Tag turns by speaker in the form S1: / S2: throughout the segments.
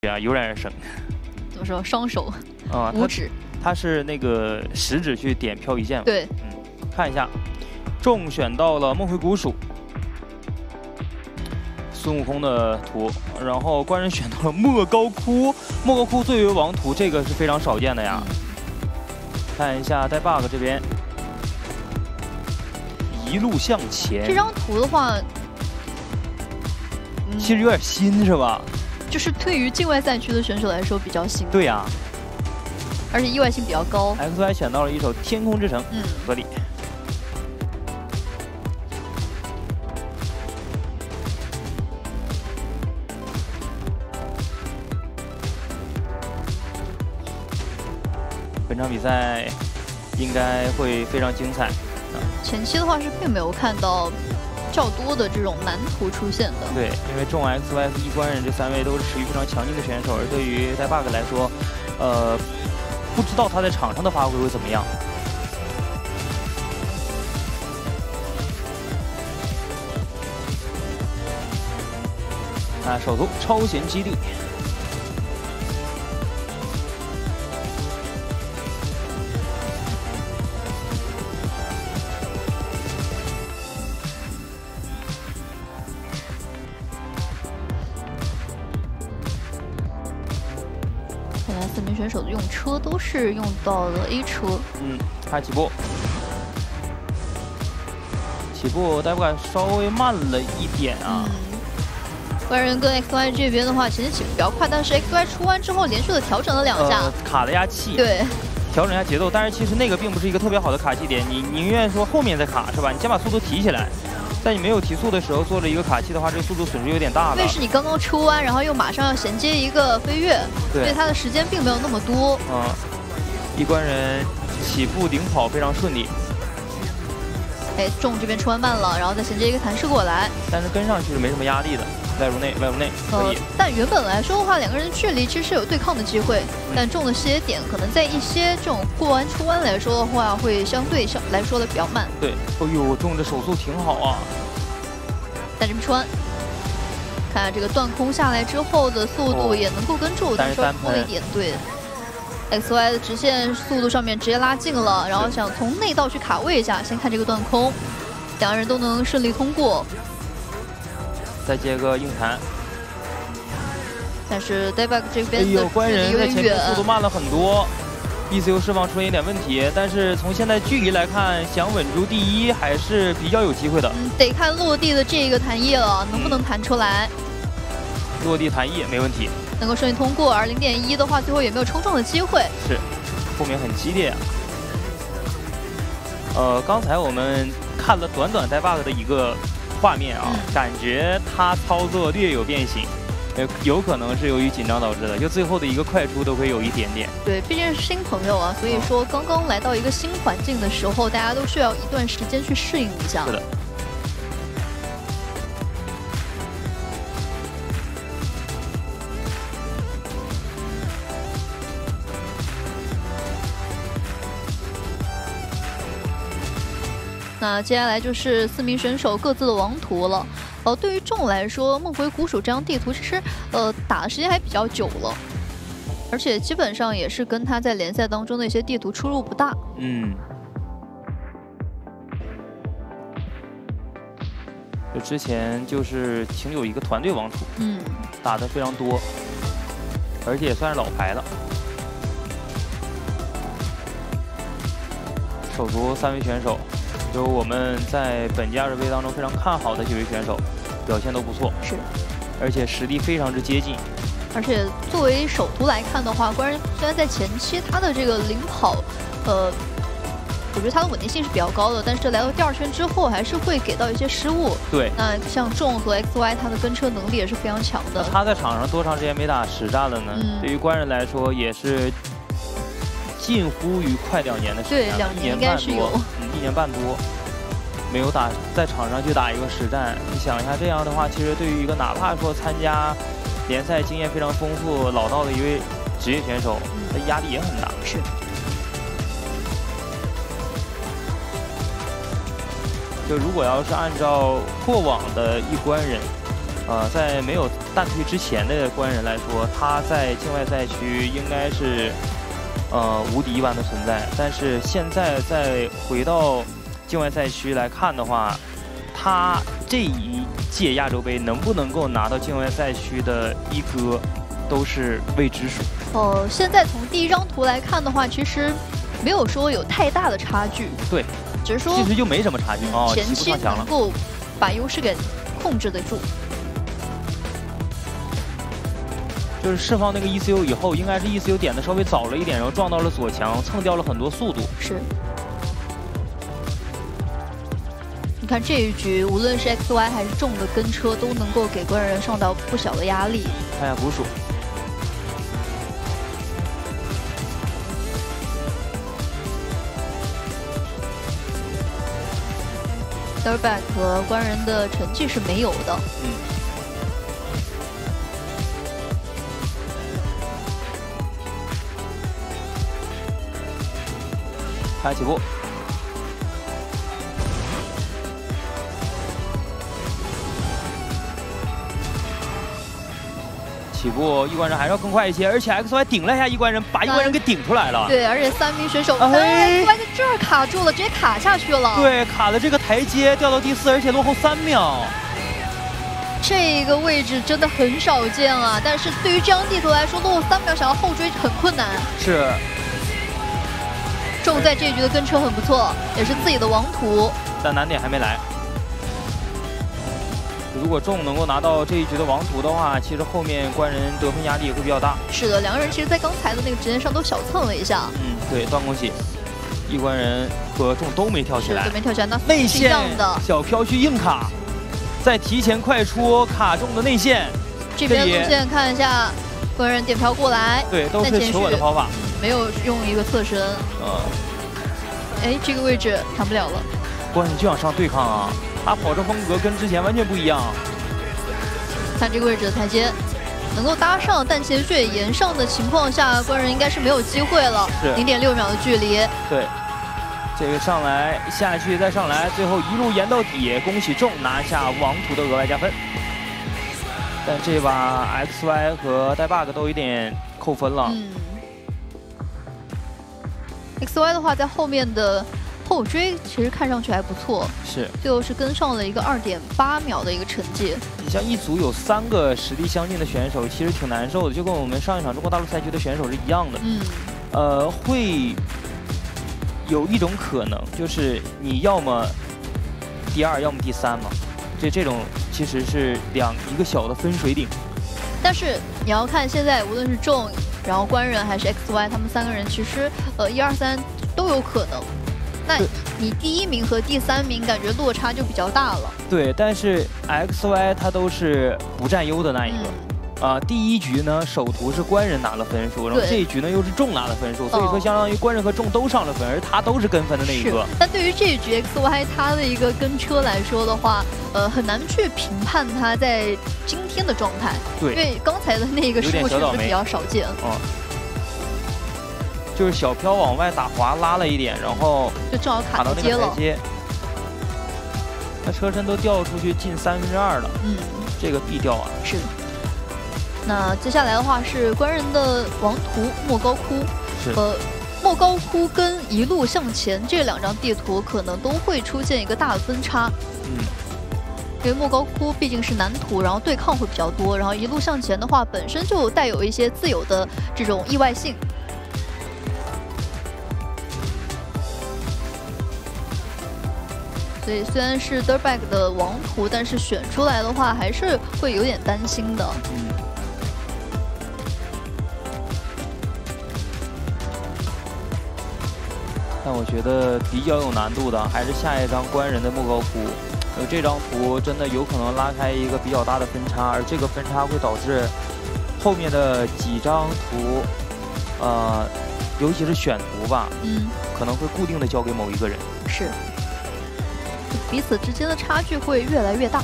S1: 啊，油然而生。
S2: 怎么说？双手
S1: 啊，
S2: 五指。
S1: 他是那个食指去点漂移键。
S2: 对，
S1: 看一下，众选到了梦回古蜀。 孙悟空的图，然后官人选到了莫高窟，莫高窟作为王图，这个是非常少见的呀。看一下带 bug 这边，一路向前。
S2: 这张图的话，
S1: 其实有点新是吧？
S2: 就是对于境外赛区的选手来说比较新。
S1: 对呀，
S2: 而且意外性比较高。
S1: XY 选到了一首《天空之城》，合理。 本场比赛应该会非常精彩。
S2: 前期的话是并没有看到较多的这种难图出现的。对，
S1: 因为众 XY 和一官人这3位都是持续非常强劲的选手，而对于带 bug 来说，不知道他在场上的发挥会怎么样。啊，首图超弦基地。
S2: 看来4名选手的用车都是用到了 A 车。
S1: 他起步，带 bug 稍微慢了一点啊。
S2: 官人跟 XY 这边的话，前期起步比较快，但是 XY 出弯之后连续的调整了2下，
S1: 卡了一下气。
S2: 对，
S1: 调整一下节奏。但是其实那个并不是一个特别好的卡气点，你宁愿说后面再卡是吧？你先把速度提起来。 在你没有提速的时候做了一个卡气的话，这个速度损失有点大了。
S2: 因为是你刚刚出弯，然后又马上要衔接一个飞跃，所以它的时间并没有那么多。
S1: 一关人起步领跑非常顺利。
S2: 哎，众这边出弯慢了，然后再衔接一个弹射过来，
S1: 但是跟上去是没什么压力的，外入内可以。
S2: 但原本来说的话，2个人距离其实是有对抗的机会，但众的视野点可能在一些这种过弯出弯来说的话，会相对来说的比较慢。
S1: 对，哎呦，众的手速挺好啊。
S2: 但这边出弯，看这个断空下来之后的速度也能够跟住，但是稍微拖了一点。对 ，XY 的直线速度上面直接拉近了，然后想从内道去卡位一下，先看这个断空，2个人都能顺利通过。
S1: 再接个硬弹，
S2: 但是 Daybug 这边的
S1: 官人在前面速度慢了很多。 BCU 释放出现一点问题，但是从现在距离来看，想稳住第1还是比较有机会的。
S2: 得看落地的这个弹翼了，能不能弹出来。
S1: 落地弹翼没问题，
S2: 能够顺利通过。而0.1的话，最后也没有冲撞的机会。
S1: 是，后面很激烈啊。刚才我们看了短带 bug 的一个画面啊，感觉他操作略有变形。 有可能是由于紧张导致的，就最后的一个快出都会有一点点。对，
S2: 毕竟是新朋友啊，所以说刚刚来到一个新环境的时候，大家都需要一段时间去适应一下。
S1: 是的。
S2: 那接下来就是4名选手各自的王图了。对于众来说，梦回古蜀这张地图其实打的时间还比较久了，而且基本上也是跟他在联赛当中的一些地图出入不大。
S1: 就之前就是请有一个团队王图，打的非常多，而且也算是老牌了。首图3位选手。 就是我们在本届20杯当中非常看好的几位选手，表现都不错，
S2: 是，
S1: 而且实力非常之接近。
S2: 而且作为首图来看的话，官人虽然在前期他的这个领跑，我觉得他的稳定性是比较高的，但是来到第2圈之后，还是会给到一些失误。
S1: 对，
S2: 那像众和 XY， 他的跟车能力也是非常强的。
S1: 他在场上多长时间没打实战了呢？对于官人来说，也是近乎于快2年的时间，
S2: 对，2年应该是有。
S1: 1年半多没有在场上去打一个实战，你想一下，这样的话，其实对于一个哪怕说参加联赛经验非常丰富、老道的一位职业选手，他压力也很大。
S2: 是。
S1: 就如果要是按照过往的一关人在没有淡退之前的官人来说，他在境外赛区应该是无敌一般的存在。但是现在再回到境外赛区来看的话，他这一届亚洲杯能不能够拿到境外赛区的一哥，都是未知数。
S2: 现在从第一张图来看的话，其实没有说有太大的差距。
S1: 对，
S2: 只是说
S1: 其实就没什么差距哦，
S2: 前期能够把优势给控制得住。
S1: 就是释放那个 ECU 以后，应该是 ECU 点的稍微早了一点，然后撞到了左墙，蹭掉了很多速度。
S2: 是。你看这一局，无论是 XY 还是重的跟车，都能够给官人上到不小的压力。
S1: 看一下捕鼠。
S2: Dirtbag 和官人的成绩是没有的。
S1: 开起步。起步，一关人还是要更快一些，而且 XY 顶了一下一关人，把一关人给顶出来了。
S2: 对，而且3名选手，XY 在这儿卡住了，直接卡下去了。
S1: 对，卡了这个台阶，掉到第4，而且落后3秒。
S2: 这个位置真的很少见啊！但是对于这张地图来说，落后3秒想要后追很困难。
S1: 是。
S2: 重在这一局的跟车很不错，也是自己的王图，
S1: 但难点还没来。如果重能够拿到这一局的王图的话，其实后面官人得分压力也会比较大。
S2: 是的，2个人其实在刚才的那个直线上都小蹭了一下。
S1: 对，断空喜，一关人和重都没跳起来，
S2: 都没跳起来，那
S1: 内线小飘去硬卡，再提前快出卡中的内线。
S2: 这边路线看一下，官人点飘过来，
S1: 对，都是求我的跑法。
S2: 没有用一个侧身，哎，这个位置砍不了了。
S1: 官人就想上对抗啊，他跑车风格跟之前完全不一样。
S2: 看这个位置的台阶，能够搭上，但其实越沿上的情况下，官人应该是没有机会了。0.6秒的距离。对，
S1: 这个上来下去再上来，最后一路沿到底，恭喜重拿下王图的额外加分。但这把 XY 和带 bug 都有点扣分了。
S2: XY 的话，在后面的后追其实看上去还不错，
S1: 是
S2: 最后是跟上了一个2.8秒的一个成绩。
S1: 你像一组有3个实力相近的选手，其实挺难受的，就跟我们上一场中国大陆赛区的选手是一样的。会有一种可能，就是你要么第2，要么第3嘛。这种其实是一个小的分水岭。
S2: 但是你要看现在，无论是重，然后官人还是 XY， 他们3个人其实1、2、3都有可能。那你第1名和第3名感觉落差就比较大了。对，
S1: 但是 XY 他都是不占优的那一个。第1局呢，首图是官人拿了分数，然后这一局呢又是重拿了分数，所以说相当于官人和重都上了分，而他都是跟分的那一个。
S2: 但对于这一局 XY 他的一个跟车来说的话，很难去评判他在今天的状态。对，因为刚才的那个失误确实比较少见。
S1: 就是小飘往外打滑拉了一点，然后
S2: 就正好卡
S1: 到那个台阶，那车身都掉出去近2/3了。这个必掉啊。
S2: 是的。那接下来的话是官人的王图莫高窟，莫高窟跟一路向前这2张地图可能都会出现一个大的分差。因为莫高窟毕竟是难图，然后对抗会比较多，然后一路向前的话本身就带有一些自有的这种意外性。所以虽然是 Dirtbag 的王图，但是选出来的话还是会有点担心的。
S1: 但我觉得比较有难度的还是下一张官人的莫高窟，这张图真的有可能拉开一个比较大的分差，而这个分差会导致后面的几张图，尤其是选图吧，可能会固定的交给某一个人。
S2: 是。彼此之间的差距会越来越大。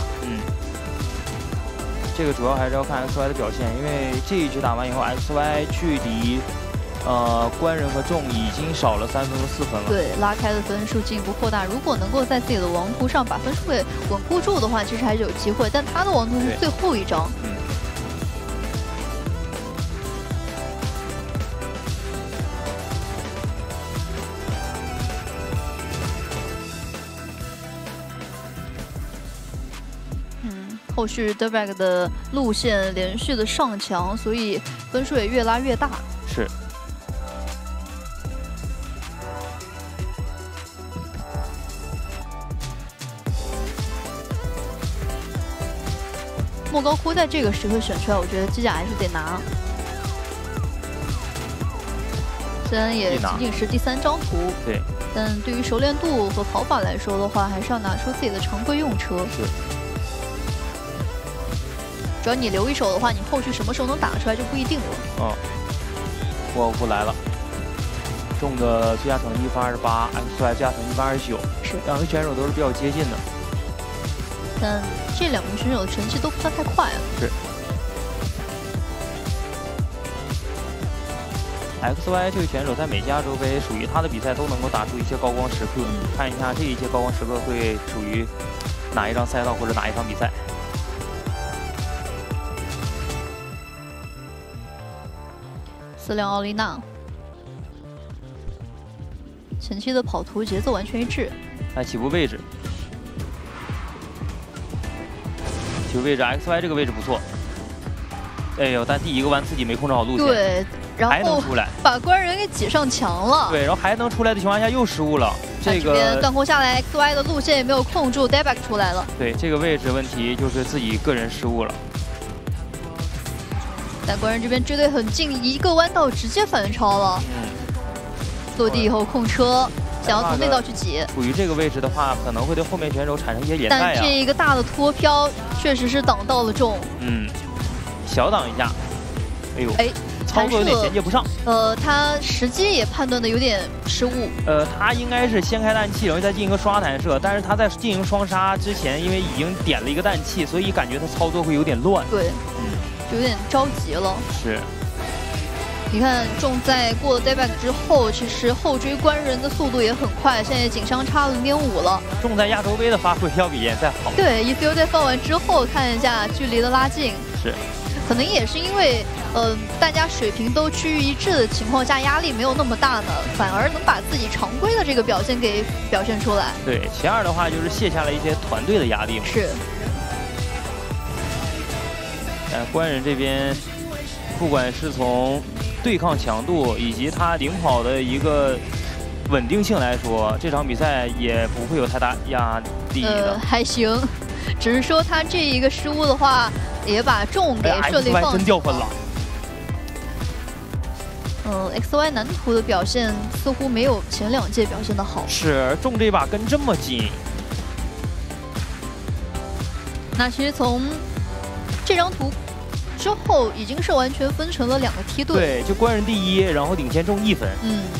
S1: 这个主要还是要看 XY 的表现，因为这一局打完以后 ，XY 距离官人和众已经少了3分和4分了。
S2: 对，拉开的分数进一步扩大。如果能够在自己的王图上把分数给稳固住的话，其实还是有机会。但他的王图是最后一张。后续 Dirtbag 的路线连续的上墙，所以分数也越拉越大。
S1: 是。
S2: 莫高窟在这个时刻选出来，我觉得机甲还是得拿。虽然也仅仅是第3张图，
S1: 对，
S2: 但对于熟练度和跑法来说的话，还是要拿出自己的常规用车。
S1: 是。
S2: 只要你留一手的话，你后续什么时候能打出来就不一定了。
S1: 嗯，我不来了。中的最佳成绩128，XY 最佳成绩129，
S2: 是
S1: 2个选手都是比较接近的。
S2: 但这2名选手的成绩都不算太快啊。
S1: 是。XY 这位选手在美加州杯属于他的比赛都能够打出一些高光时刻，看一下这一些高光时刻会属于哪一张赛道或者哪一场比赛。
S2: 4辆奥丽娜，前期的跑图节奏完全一致。
S1: 看起步位置，起步位置 XY 这个位置不错。哎呦，但第1个弯自己没控制好路线，
S2: 对，然后
S1: 还能出来，
S2: 把官人给挤上墙了。
S1: 对，然后还能出来的情况下又失误了。这个
S2: 断空下来 ，XY 的路线也没有控住 ，Dirtbag 出来了。
S1: 对，这个位置问题就是自己个人失误了。
S2: 但官人这边追得很近，1个弯道直接反超了。落地以后控车，想要从内道去挤。
S1: 处于这个位置的话，可能会对后面选手产生一些连带啊。
S2: 但这一个大的脱飘确实是挡到了众。
S1: 小挡一下。哎呦，操作有点衔接不上。
S2: 他时机也判断的有点失误。
S1: 他应该是先开氮气，然后再进行一个刷弹射，但是他在进行双杀之前，因为已经点了一个氮气，所以感觉他操作会有点乱。
S2: 对。有点着急了。
S1: 是。
S2: 你看，众在过了 Dirtbag 之后，其实后追官人的速度也很快，现在仅相差0.5了。
S1: 众在亚洲杯的发挥要比联赛好。
S2: 对 ，ECU 在放完之后，看一下距离的拉近。
S1: 是。
S2: 可能也是因为，大家水平都趋于一致的情况下，压力没有那么大呢，反而能把自己常规的这个表现给表现出来。
S1: 对，其2的话就是卸下了一些团队的压力嘛。
S2: 是。
S1: 官人这边，不管是从对抗强度以及他领跑的一个稳定性来说，这场比赛也不会有太大压力的。
S2: 还行，只是说他这一个失误的话，也把众给顺利放。
S1: 真掉分了。
S2: XY 男图的表现似乎没有前2届表现的好。
S1: 是，众这把跟这么紧。
S2: 那其实从这张图之后，已经是完全分成了2个梯队。
S1: 对，就官人第1，然后领先众1分。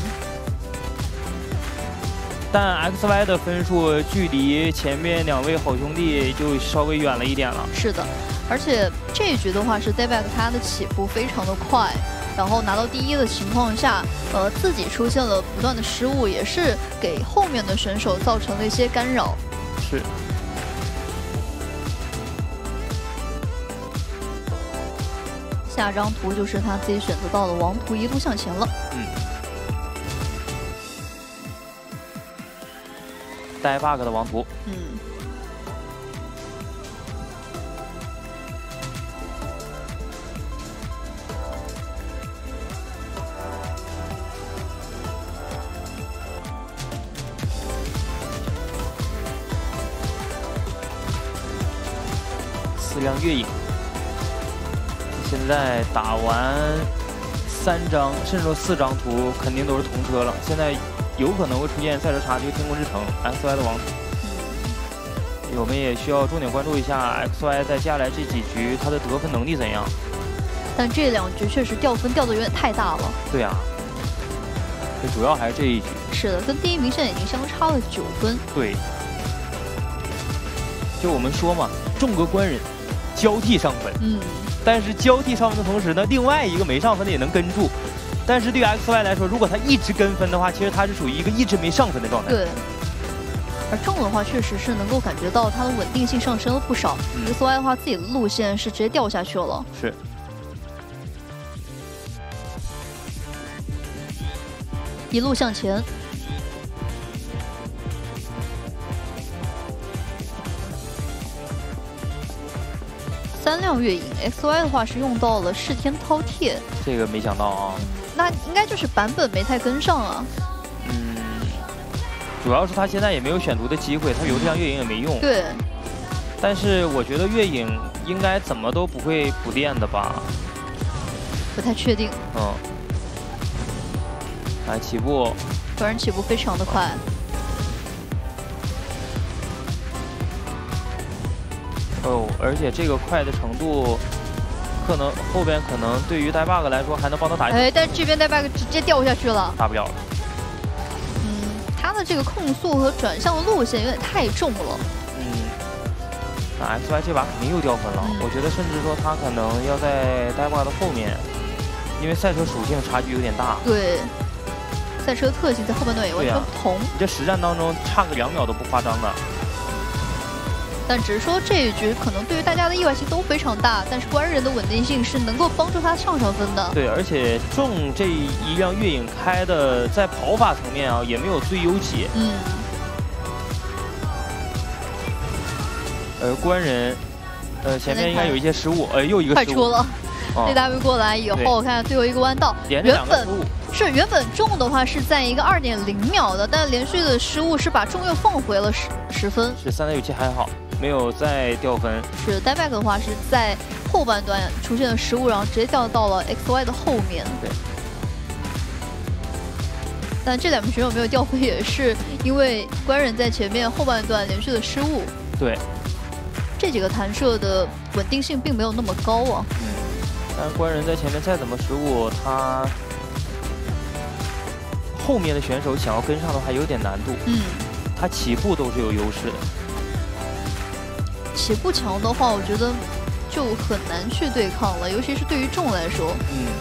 S1: 但 XY 的分数距离前面2位好兄弟就稍微远了一点了。
S2: 是的，而且这一局的话是 Dirtbag 他的起步非常的快，然后拿到第1的情况下，自己出现了不断的失误，也是给后面的选手造成了一些干扰。
S1: 是。
S2: 下张图就是他自己选择到的王图，一路向前了。
S1: 带 bug 的王图。4辆月影。现在打完3张甚至说4张图，肯定都是同车了。现在有可能会出现赛车差距，天空之城 XY 的王图。我们也需要重点关注一下 XY 在接下来这几局他的得分能力怎样。
S2: 但这2局确实掉分掉的有点太大了。
S1: 对啊，这主要还是这一局。
S2: 是的，跟第1名现在已经相差了9分。
S1: 对，就我们说嘛，众个官人交替上分。但是交替上分的同时呢，另外一个没上分的也能跟住， 但是对于 XY 来说，如果他一直跟分的话，其实他是属于一个一直没上分的状态。
S2: 对。而重的话，确实是能够感觉到它的稳定性上升了不少。XY 的话，自己的路线是直接掉下去了。
S1: 是。
S2: 一路向前。3辆月影 ，XY 的话是用到了噬天饕餮。
S1: 这个没想到啊。
S2: 那应该就是版本没太跟上啊。
S1: 主要是他现在也没有选读的机会，他有这辆月影也没用。
S2: 对。
S1: 但是我觉得月影应该怎么都不会补电的吧？
S2: 不太确定。
S1: 来起步。
S2: 果然起步非常的快。
S1: 而且这个快的程度，可能后边可能对于带 bug 来说还能帮他打。
S2: 但这边带 bug 直接掉下去了。
S1: 打不了了。
S2: 他的这个控速和转向的路线有点太重了。
S1: 那 XY 这把肯定又掉分了。我觉得甚至说他可能要在带 bug 的后面，因为赛车属性差距有点大。
S2: 对，赛车特性在后半段也完全不同。
S1: 你这实战当中差个2秒都不夸张的。
S2: 但只是说这一局可能对于大家的意外性都非常大，但是官人的稳定性是能够帮助他上分的。
S1: 对，而且重这一辆月影开的在跑法层面啊也没有最优解。官人，前面应该有一些失误，又一个失误。
S2: 快出了。DW 过来以后，看最后一个弯道，原本重的话是在一个2.0秒的，但连续的失误是把重又放回了10分。
S1: 是3.97还好。没有再掉分，
S2: 是带 back 的话是在后半段出现了失误，然后直接掉到了 XY 的后面。
S1: 对。
S2: 但这2名选手没有掉分，也是因为官人在前面后半段连续的失误。
S1: 对。
S2: 这几个弹射的稳定性并没有那么高啊。
S1: 但是官人在前面再怎么失误，他后面的选手想要跟上的话有点难度。他起步都是有优势的。
S2: 起步强的话，我觉得就很难去对抗了，尤其是对于重来说。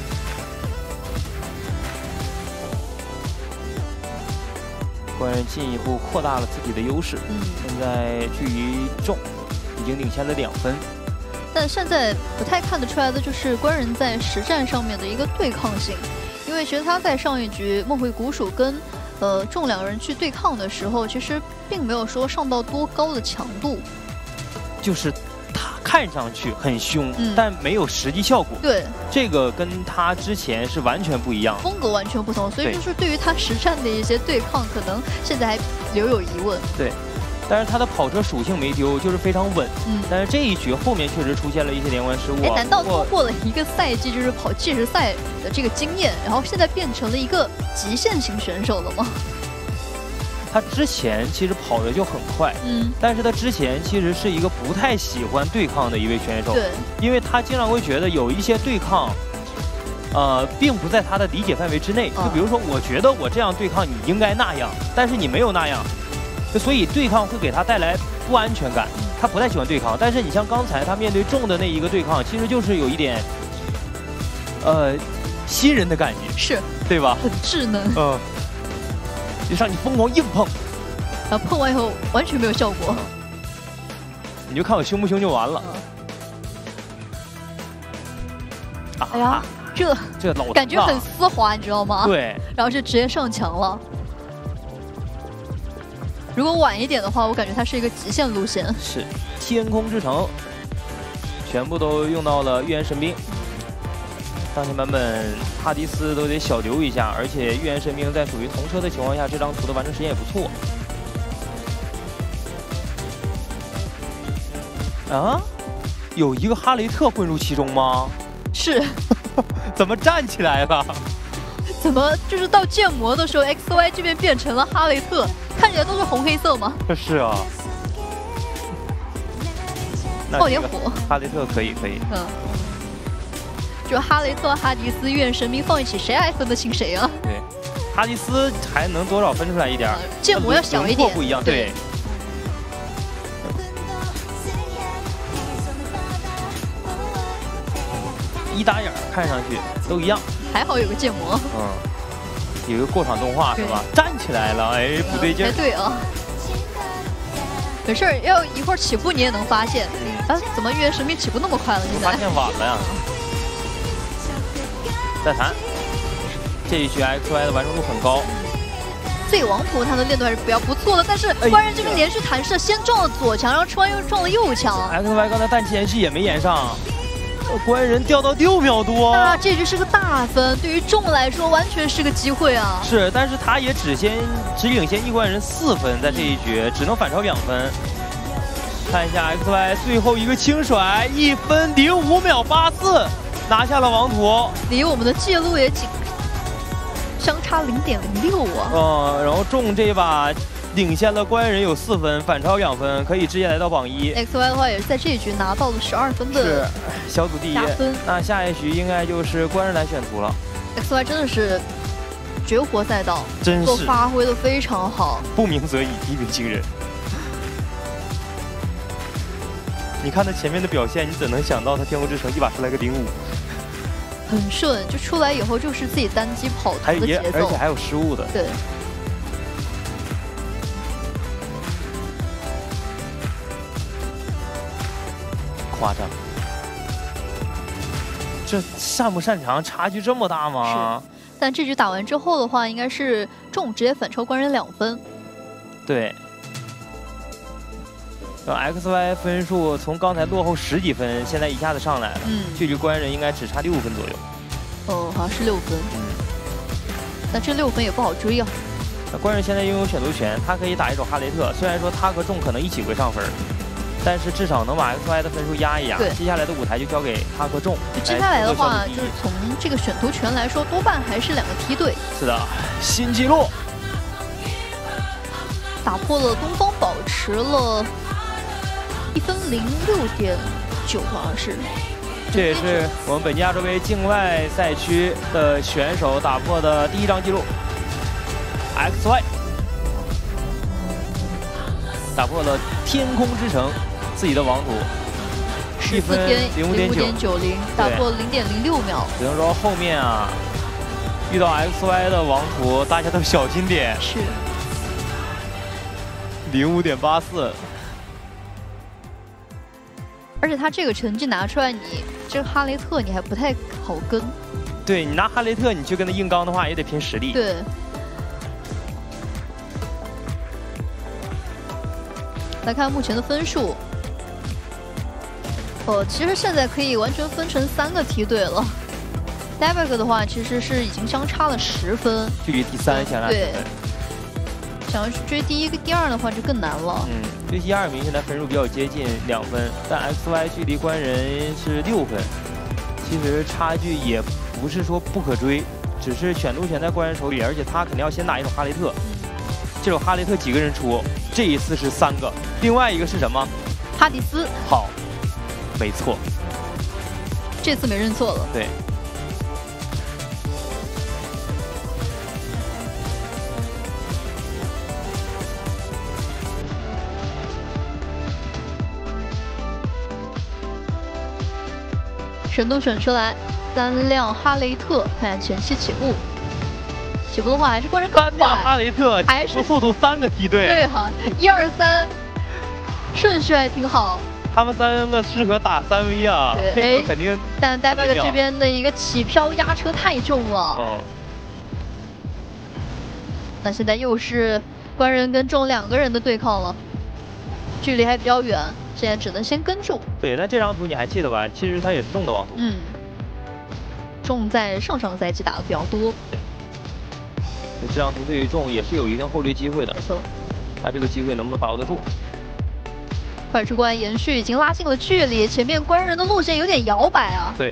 S1: 官人进一步扩大了自己的优势。现在距离重已经领先了2分。
S2: 但现在不太看得出来的就是官人在实战上面的一个对抗性，因为其实他在上一局梦回古蜀跟重2个人去对抗的时候，其实并没有说上到多高的强度。
S1: 就是他看上去很凶，但没有实际效果。
S2: 对，
S1: 这个跟他之前是完全不一样，
S2: 风格完全不同。所以就是对于他实战的一些对抗，可能现在还留有疑问。
S1: 对，但是他的跑车属性没丢，就是非常稳。但是这一局后面确实出现了一些连环失误。
S2: 难道通过了一个赛季就是跑计时赛的这个经验，然后现在变成了一个极限型选手了吗？
S1: 他之前其实跑的就很快，但是他之前其实是一个不太喜欢对抗的一位选手，
S2: 对，
S1: 因为他经常会觉得有一些对抗，并不在他的理解范围之内。就比如说，我觉得我这样对抗你应该那样，但是你没有那样，所以对抗会给他带来不安全感，他不太喜欢对抗。但是你像刚才他面对重的那一个对抗，其实就是有一点，新人的感觉，
S2: 是
S1: 对吧？
S2: 很稚嫩，
S1: 就让你疯狂硬碰，
S2: 然后碰完以后完全没有效果，
S1: 你就看我凶不凶就完了。
S2: 哎呀，这
S1: 老
S2: 感觉很丝滑，你知道吗？
S1: 对，
S2: 然后就直接上墙了。如果晚一点的话，我感觉它是一个极限路线。
S1: 是，天空之城，全部都用到了预言神兵。当前版本哈迪斯都得小留一下，而且预言神兵在属于同车的情况下，这张图的完成时间也不错。啊，有一个哈雷特混入其中吗？
S2: 是，
S1: 怎么站起来了？
S2: 怎么就是到建模的时候 ，XY 这边变成了哈雷特，看起来都是红黑色吗？
S1: 是啊。
S2: 爆点火，
S1: 哈雷特可以。
S2: 就哈雷特、哈迪斯、预言神兵放一起，谁还分得清谁啊？
S1: 对，哈迪斯还能多少分出来一点？
S2: 建模要小一点，
S1: 不一样。对。一打眼看上去都一样。
S2: 还好有个建模。
S1: 有一个过场动画是吧？站起来了，哎，不对劲。
S2: 哎，对啊。没事儿，要一会儿起步你也能发现。怎么预言神秘起步那么快了？现在
S1: 发现晚了呀。再谈，这一局 XY 的完成度很高。
S2: 这个王图他的练度还是比较不错的，但是官人这边连续弹射，先撞了左墙，然后吃完又撞了右墙。
S1: XY 刚才弹气延续也没延上，官人掉到6秒多。
S2: 那这局是个大分，对于众来说完全是个机会啊。
S1: 是，但是他也只领先一官人4分，在这一局只能反超2分。看一下 XY 最后一个轻甩，1分05秒84，拿下了王图，
S2: 离我们的记录也相差0.06啊。
S1: 然后众这一把领先了官人有4分，反超2分，可以直接来到榜1。
S2: XY 的话也是在这一局拿到了12分的
S1: 小组第一。那下一局应该就是官人来选图了。
S2: XY 真的是绝活赛道，
S1: 真是
S2: 发挥的非常好。
S1: 不鸣则已，一鸣惊人。你看他前面的表现，你怎能想到他天空之城一把出来个05？
S2: 很顺，就出来以后就是自己单机跑图的节奏，
S1: 而且还有失误的。
S2: 对。
S1: 夸张，这擅不擅长差距这么大吗？
S2: 是。但这局打完之后的话，应该是众直接反超官人2分。
S1: 对。XY 分数从刚才落后10几分，现在一下子上来了。距离官人应该只差6分左右。
S2: 好像是6分。但这6分也不好追啊。
S1: 那官人现在拥有选图权，他可以打一手哈雷特。虽然说他和众可能一起会上分，但是至少能把 XY 的分数压一压。接下来的舞台就交给他和众。
S2: 接下来的话，就是从这个选图权来说，多半还是2个梯队。
S1: 是的，新纪录，
S2: 打破了东方保持了1分06.9，好像是。
S1: 这也是我们本届亚洲杯境外赛区的选手打破的第1张纪录。XY 打破了天空之城自己的王图，1分05.90，
S2: 打破0.06秒。
S1: 只能说后面啊，遇到 XY 的王图，大家都小心点。
S2: 是。
S1: 05.84。
S2: 而且他这个成绩拿出来，你这个哈雷特你还不太好跟。
S1: 对，你拿哈雷特，你去跟他硬刚的话，也得拼实力。
S2: 对。来看目前的分数。其实现在可以完全分成3个梯队了。Dabek 的话，其实是已经相差了10分，
S1: 距离第3相差10分。对。
S2: 想要去追第1跟第2的话就更难了。
S1: 追第2名现在分数比较接近2分，但 XY 距离官人是6分，其实差距也不是说不可追，只是选图权在官人手里，而且他肯定要先打一手哈雷特。这手哈雷特几个人出？这一次是3个，另外一个是什么？
S2: 哈迪斯。
S1: 好，没错，
S2: 这次没认错了。
S1: 对。
S2: 神都选出来3辆哈雷特，看前期起步。起步的话还是官人
S1: 3辆哈雷特，还是速度3个梯队。
S2: 对哈，1、2、3，顺序还挺好。
S1: 他们3个适合打3V 啊，
S2: 对，
S1: 肯定。
S2: 但Dabek这边的一个起飘压车太重了。那现在又是官人跟众2个人的对抗了，距离还比较远。现在只能先跟住。对，
S1: 但这张图你还记得吧？其实他也是众的王图。
S2: 众在上赛季打的比较多。
S1: 这张图对于众也是有一定后追机会的。
S2: 没错。
S1: 他这个机会能不能把握得住？
S2: 快出关延续已经拉近了距离，前面官人的路线有点摇摆啊。
S1: 对。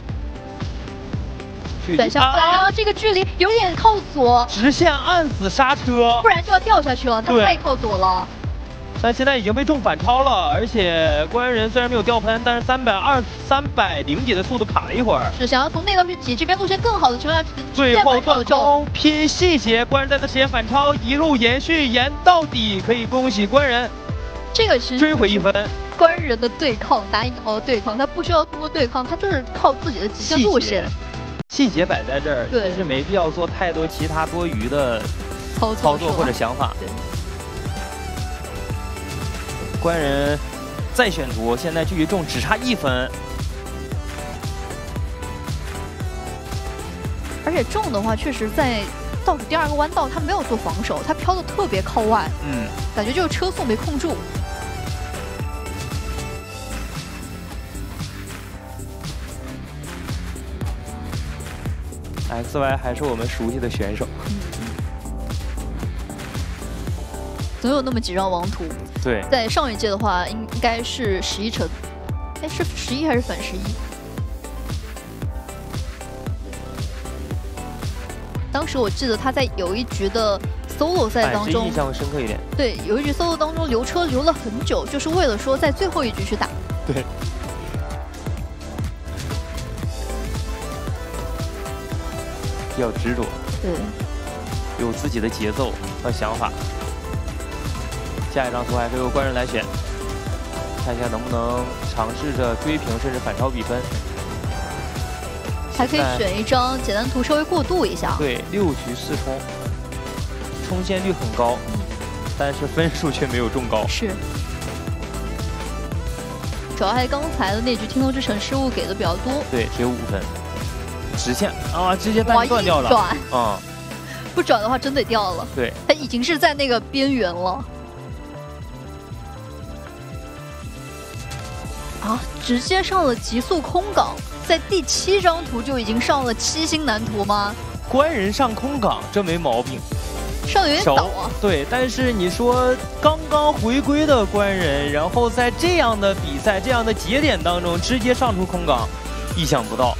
S2: 转向过来，然后这个距离有点靠左。
S1: 直线按死刹车，
S2: 不然就要掉下去了。他太靠左了。
S1: 但现在已经被众反超了，而且官人虽然没有掉喷，但是300几的速度卡了一会儿。
S2: 是想要从内道体这边路线更好的情况下，
S1: 最后断空拼细节，官人在他时间反超，一路延续延到底，可以恭喜官人。
S2: 这个是
S1: 追回1分。
S2: 官人的对抗，打引号的对抗，他不需要通过对抗，他就是靠自己的极限路线。
S1: 细节摆在这儿，
S2: 对，
S1: 但是没必要做太多其他多余的操作或者想法。
S2: 对。
S1: 官人再选图，现在距离中只差1分。
S2: 而且中的话，确实在倒数第2个弯道，他没有做防守，他飘的特别靠外，感觉就是车速没控住。
S1: XY 还是我们熟悉的选手，
S2: 总有那么几张王图。
S1: 对，
S2: 在上一届的话，应该是11成，哎，是11还是反11？当时我记得他在有一局的 solo 赛当中，
S1: 印象会深刻一点。
S2: 对，有一局 solo 当中留车留了很久，就是为了说在最后一局去打。
S1: 对。比较执着，
S2: 对，
S1: 有自己的节奏和想法。下一张图还是由官人来选，看一下能不能尝试着追平甚至反超比分。
S2: 还可以选一张简单图稍微过渡一下。
S1: 对，6局4冲，冲线率很高，但是分数却没有中高。
S2: 是，主要还是刚才的那局天空之城失误给的比较多。
S1: 对，只有5分。直线啊，直接单断掉了。
S2: 转
S1: 啊，
S2: 不转的话真得掉了。
S1: 对，
S2: 他已经是在那个边缘了。啊，直接上了极速空港，在第7张图就已经上了7星难图吗？
S1: 官人上空港，这没毛病。
S2: 上的有点早啊。
S1: 对，但是你说刚刚回归的官人，然后在这样的比赛、这样的节点当中直接上出空港，意想不到。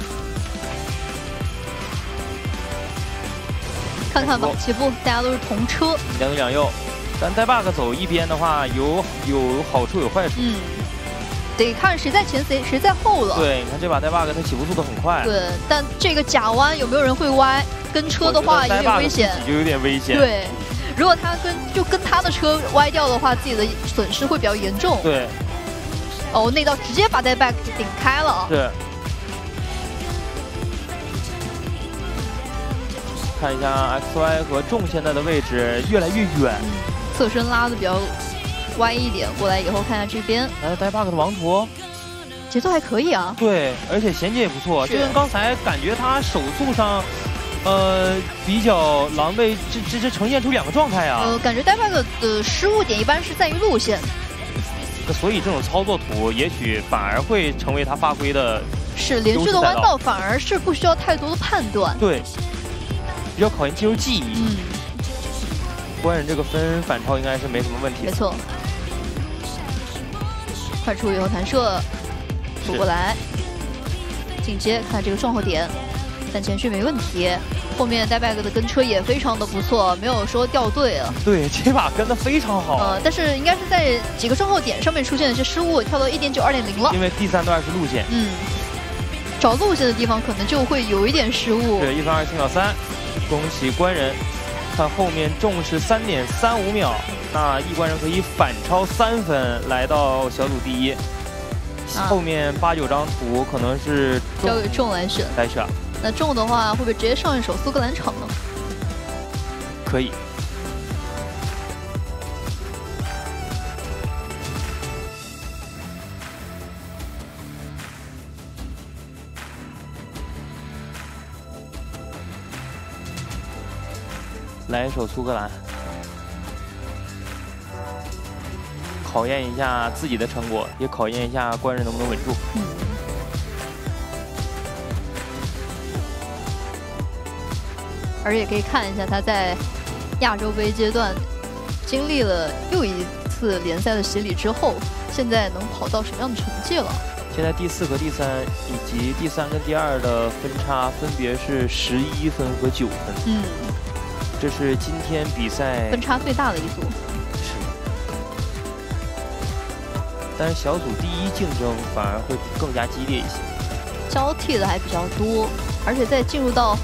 S2: 看看吧，起步大家都是同车，
S1: 两左两右，但带 bug 走一边的话，有好处有坏处。
S2: 得看谁在前谁在后了。
S1: 对，你看这把带 bug 它起步速度很快。
S2: 对，但这个假弯有没有人会歪？跟车的话有点危险，
S1: 就有点危险。
S2: 对，如果他跟他的车歪掉的话，自己的损失会比较严重。
S1: 对。
S2: 哦，那道直接把带 bug 顶开了。
S1: 是。看一下 XY 和众现在的位置越来越远，
S2: 侧身拉的比较歪一点，过来以后看一下这边，
S1: 来带 bug 的王图，
S2: 节奏还可以啊。
S1: 对，而且衔接也不错，就跟刚才感觉他手速上，比较狼狈，这呈现出2个状态啊。
S2: 感觉带 bug 的失误点一般是在于路线，
S1: 所以这种操作图也许反而会成为他发挥的。
S2: 是连续的弯道反而是不需要太多的判断。
S1: 对。比较考验技术记忆。官人这个分反超应该是没什么问题。
S2: 没错。快出以后弹射，走过来，进阶看这个撞后点，但前续没问题。后面带 bug 的跟车也非常的不错，没有说掉队了。
S1: 对，这把跟的非常好。
S2: 但是应该是在几个撞后点上面出现了一些失误，跳到1.9、2.0了。
S1: 因为第3段是路线。
S2: 找路线的地方可能就会有一点失误。
S1: 对，1分27秒3。恭喜官人，看后面重是3.35秒，那一官人可以反超3分，来到小组第1。后面8、9张图可能是
S2: 交给众来选。那众的话，会不会直接上一手苏格兰场呢？
S1: 可以。来一手苏格兰，考验一下自己的成果，也考验一下官人能不能稳住。
S2: 而也可以看一下他在亚洲杯阶段经历了又一次联赛的洗礼之后，现在能跑到什么样的成绩了？
S1: 现在第4和第3以及第3跟第2的分差分别是11分和9分。这是今天比赛
S2: 分差最大的一组。
S1: 是。但是小组第1竞争反而会更加激烈一些，
S2: 交替的还比较多，而且在进入到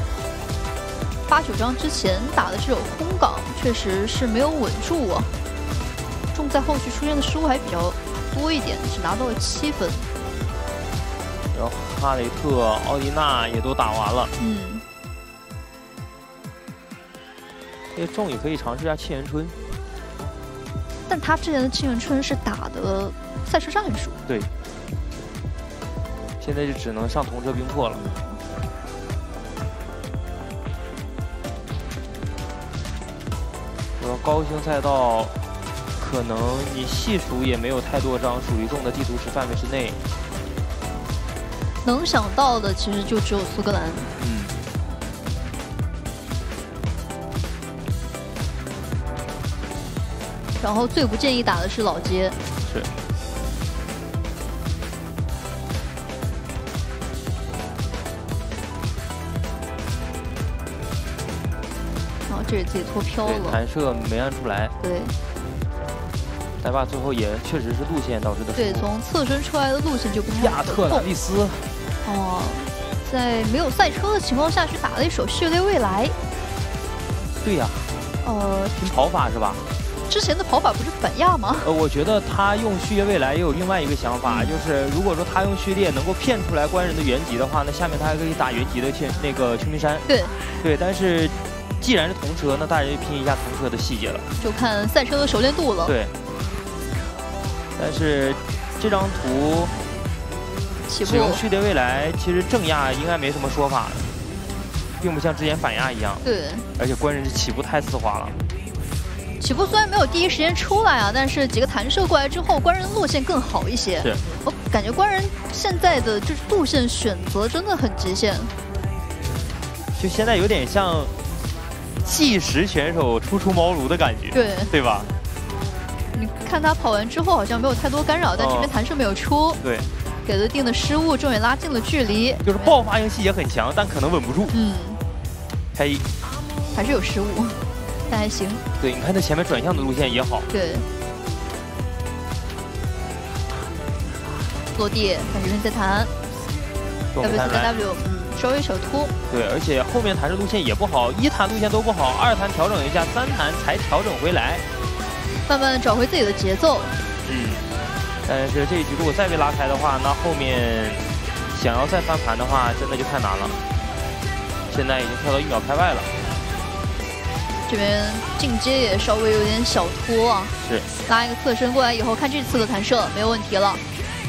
S2: 8、9张之前打的这种空港，确实是没有稳住啊。众在后续出现的失误还比较多一点，只拿到了7分。
S1: 然后哈雷特、奥迪娜也都打完了。这众也可以尝试一下沁园春。
S2: 但他之前的沁园春是打的赛车战术。
S1: 对。现在就只能上同车冰魄了。高星赛道，可能你细数也没有太多张属于众的地图是范围之内。
S2: 能想到的其实就只有苏格兰。然后最不建议打的是老街。
S1: 是。
S2: 这是自己脱飘了，
S1: 弹射没按出来。
S2: 对，
S1: 奶爸最后也确实是路线导致的。
S2: 对，从侧身出来的路线就不太
S1: 亚特兰蒂斯。
S2: 哦，在没有赛车的情况下去打了一手血泪未来。
S1: 对呀。凭跑法是吧？
S2: 之前的跑法不是反亚吗？
S1: 我觉得他用序列未来也有另外一个想法，就是如果说他用序列能够骗出来官人的原籍的话，那下面他还可以打原籍的那个秋名山。
S2: 对。
S1: 对，但是。既然是同车，那大家就拼一下同车的细节了，
S2: 就看赛车的熟练度了。
S1: 对。但是这张图使用序列未来，其实正亚应该没什么说法，并不像之前反亚一样。
S2: 对。
S1: 而且官人这起步太丝滑了。
S2: 起步虽然没有第一时间出来啊，但是几个弹射过来之后，官人的路线更好一些。
S1: 是。
S2: 我感觉官人现在的就是路线选择真的很极限。
S1: 就现在有点像。计时选手初出茅庐的感觉，对吧？
S2: 你看他跑完之后好像没有太多干扰，但这边弹射没有出，
S1: 对，
S2: 给了定的失误，众也拉近了距离。
S1: 就是爆发性细节很强，但可能稳不住。开一，
S2: 还是有失误，但还行。
S1: 对，你看他前面转向的路线也好。
S2: 对。落地，看这边再弹 ，W4W，稍微小突。
S1: 对，而且后面弹射路线也不好，一弹路线都不好，二弹调整一下，三弹才调整回来，
S2: 慢慢找回自己的节奏。
S1: 但是这一局如果再被拉开的话，那后面想要再翻盘的话，真的就太难了。现在已经跳到1秒开外了。
S2: 这边进阶也稍微有点小拖啊。
S1: 是。
S2: 拉一个侧身过来以后，看这次的弹射没有问题了，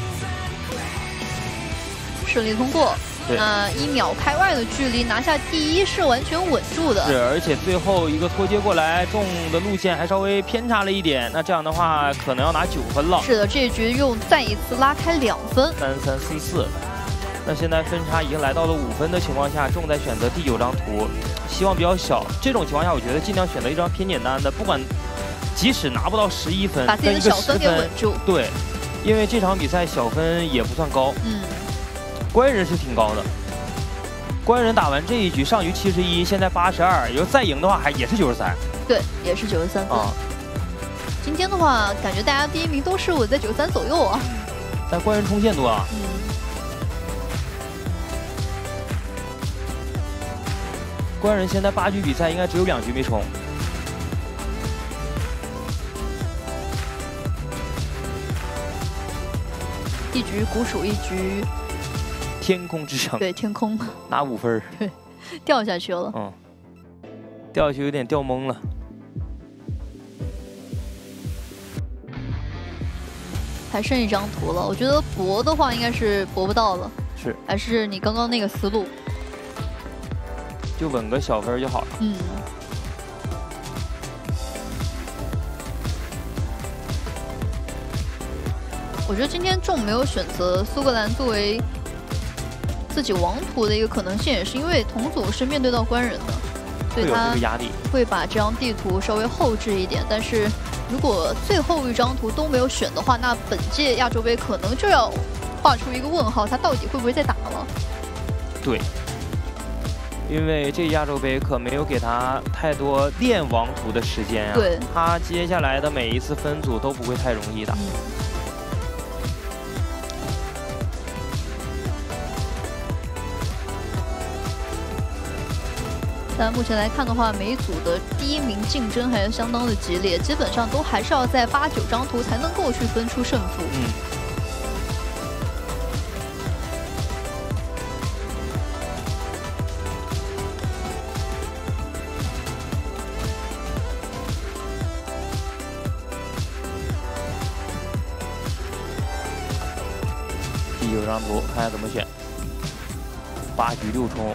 S2: 顺利通过。那1秒开外的距离拿下第一是完全稳住的。
S1: 是，而且最后一个脱接过来，众的路线还稍微偏差了一点。那这样的话，可能要拿9分了。
S2: 是的，这一局又再一次拉开2分
S1: ，3-3-4-4。那现在分差已经来到了5分的情况下，众在选择第9张图，希望比较小。这种情况下，我觉得尽量选择一张偏简单的，不管即使拿不到11分，
S2: 把自己的小分给稳住。
S1: 对，因为这场比赛小分也不算高。官人是挺高的，官人打完这一局上局71，现在82，要再赢的话也是93。
S2: 对，也是93分。今天的话，感觉大家第一名都是我在93左右啊。
S1: 但官人冲线多啊。官人现在8局比赛应该只有2局没冲。
S2: 一局古蜀，一局。
S1: 天空之城，
S2: 对，天空
S1: 拿5分，
S2: 对，掉下去了，
S1: 掉下去有点掉懵了。
S2: 还剩1张图了，我觉得搏的话应该是搏不到了，
S1: 是，
S2: 还是你刚刚那个思路，
S1: 就稳个小分就好了。
S2: 我觉得今天众没有选择苏格兰作为自己王图的一个可能性，也是因为同组是面对到官人的，所以他会把这张地图稍微后置一点。但是如果最后一张图都没有选的话，那本届亚洲杯可能就要画出一个问号，他到底会不会再打了？
S1: 对，因为这亚洲杯可没有给他太多练王图的时间啊。
S2: 对，
S1: 他接下来的每一次分组都不会太容易打。
S2: 但目前来看的话，每一组的第1名竞争还是相当的激烈，基本上都还是要在8、9张图才能够去分出胜负。
S1: 有张图，看下怎么选。8局6冲。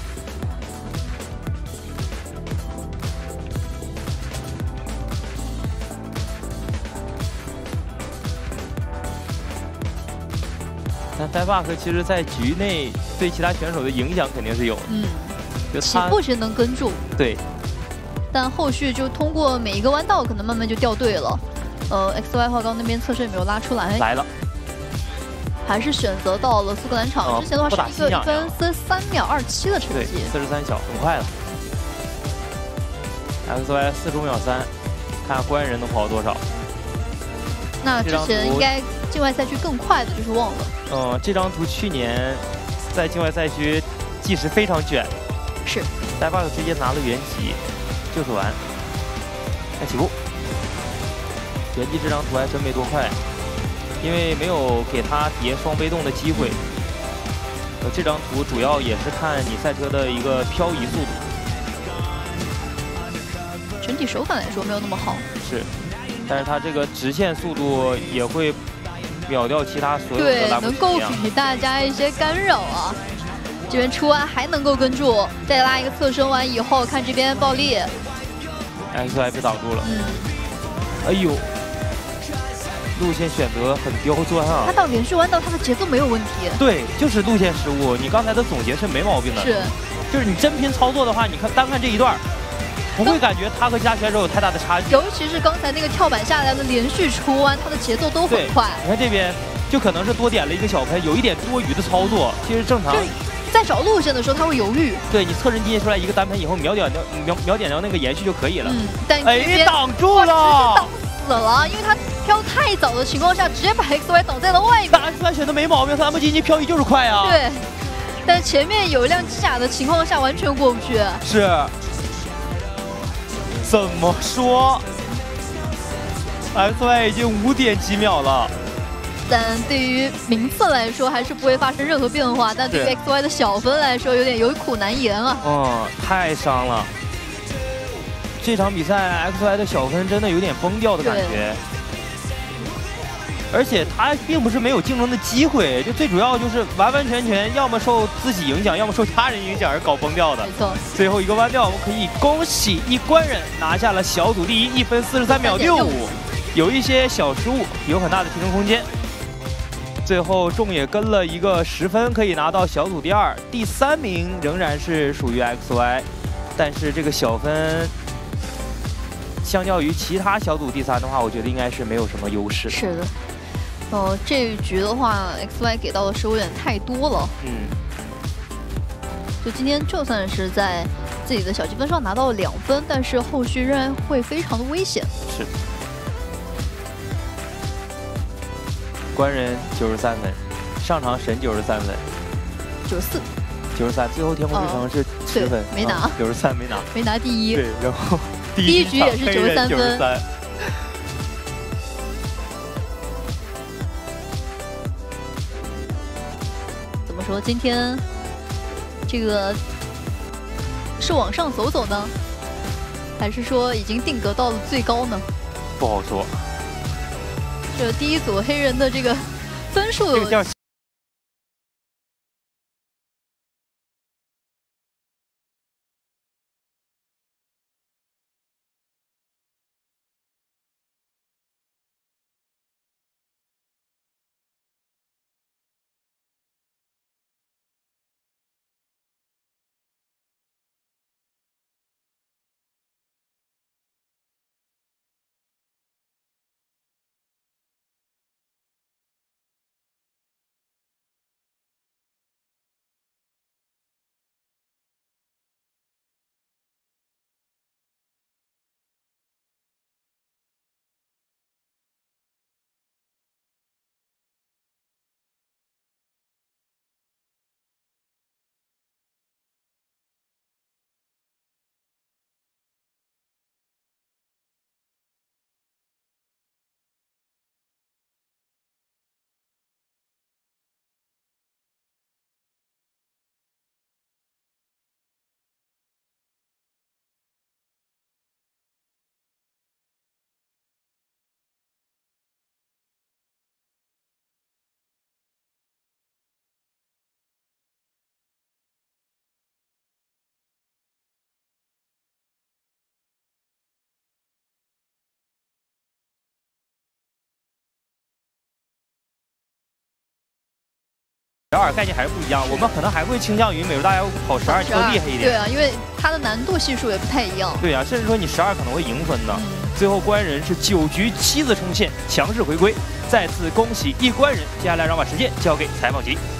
S1: 但 Divebuck 其实，在局内对其他选手的影响肯定是有的。就
S2: 起步时能跟住。
S1: 对。
S2: 但后续就通过每一个弯道，可能慢慢就掉队了。XY 话刚那边侧身也没有拉出来。
S1: 来了。
S2: 还是选择到了苏格兰场。之前的话是一个1分43秒27的成绩。
S1: 对，43小，很快了。XY 4周秒3，看下官人能跑多少。
S2: 那之前应该境外赛区更快的，就是忘了。
S1: 这张图去年在境外赛区计时非常卷。
S2: 是。
S1: Divebuck 直接拿了原级，就是完。看起步。原级这张图还真没多快，因为没有给他叠双被动的机会。这张图主要也是看你赛车的一个漂移速度。
S2: 整体手感来说没有那么好。
S1: 是。 但是它这个直线速度也会秒掉其他所有的拉布。
S2: 对，能够给大家一些干扰啊。这边出弯还能够跟住，再拉一个侧身弯以后，看这边暴力。
S1: XY 被挡住了。哎呦，路线选择很刁钻啊。
S2: 他到连续弯道，他的节奏没有问题。
S1: 对，就是路线失误。你刚才的总结是没毛病的。
S2: 是。
S1: 就是你真拼操作的话，你看单看这一段。 不会感觉他和其他选手有太大的差距，
S2: 尤其是刚才那个跳板下来的连续出弯，他的节奏都很快。
S1: 你看这边就可能是多点了一个小喷，有一点多余的操作，其实正常。
S2: 在找路线的时候他会犹豫。
S1: 对你侧身接出来一个单喷以后，秒点掉那个延续就可以了。
S2: 但
S1: 哎，挡住了，
S2: 挡死了，因为他飘太早的情况下，直接把 XY 挡在了外面。
S1: 但 XY 选的没毛病，他兰博基尼漂移就是快啊。
S2: 对，但前面有一辆机甲的情况下，完全过不去。
S1: 是。 怎么说 ？XY 已经5点几秒了，
S2: 但对于名次来说还是不会发生任何变化。但对于 XY 的小分来说，有苦难言啊。
S1: 太伤了。这场比赛 XY 的小分真的有点崩掉的感觉。而且他并不是没有竞争的机会，就最主要就是完完全全要么受自己影响，要么受他人影响而搞崩掉的。
S2: 没错。
S1: 最后一个弯掉，我们可以恭喜一官人拿下了小组第1，1分43秒65，有一些小失误，有很大的提升空间。最后众也跟了一个10分，可以拿到小组第2，第3名仍然是属于 XY， 但是这个小分。 相较于其他小组第3的话，我觉得应该是没有什么优势。
S2: 是的。这一局的话 ，XY 给到的失误有点太多了。就今天就算是在自己的小积分上拿到了2分，但是后续仍然会非常的危险。
S1: 是。官人93分，上场神93分
S2: ，94，93，
S1: 最后天空之城是10分，
S2: 没拿
S1: ，93没拿
S2: 第1。
S1: 对，然后
S2: 第一局也是93分。怎么说？今天这个是往上走走呢，还是说已经定格到了最高呢？
S1: 不好说。
S2: 这第一组黑人的这个分数。
S1: 12概念还是不一样，我们可能还会倾向于美术大家跑12更厉害一点。
S2: 对啊，因为它的难度系数也不太一样。
S1: 对啊，甚至说你12可能会赢分的。最后官人是9局7次冲线，强势回归，再次恭喜一官人。接下来让把时间交给采访局。